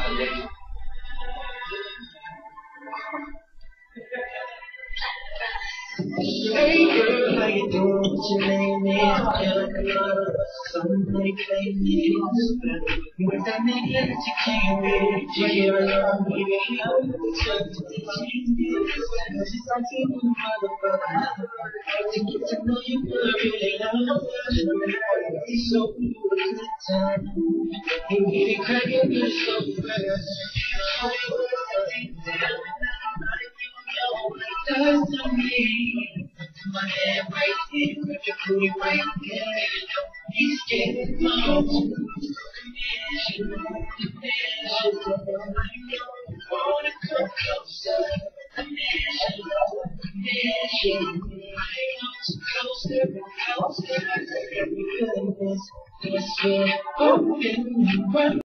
Hey girl, how you doing? What's your name is? Somebody claim me. With that nigga that you came with, you hear along with it. She's like you, motherfucker. To get to know you really love. It's so good time. And get it cracking, it's so fast. Does to me. My head right here, put your booty right there. He's getting close. Wanna come closer. Closer. Closer. Closer.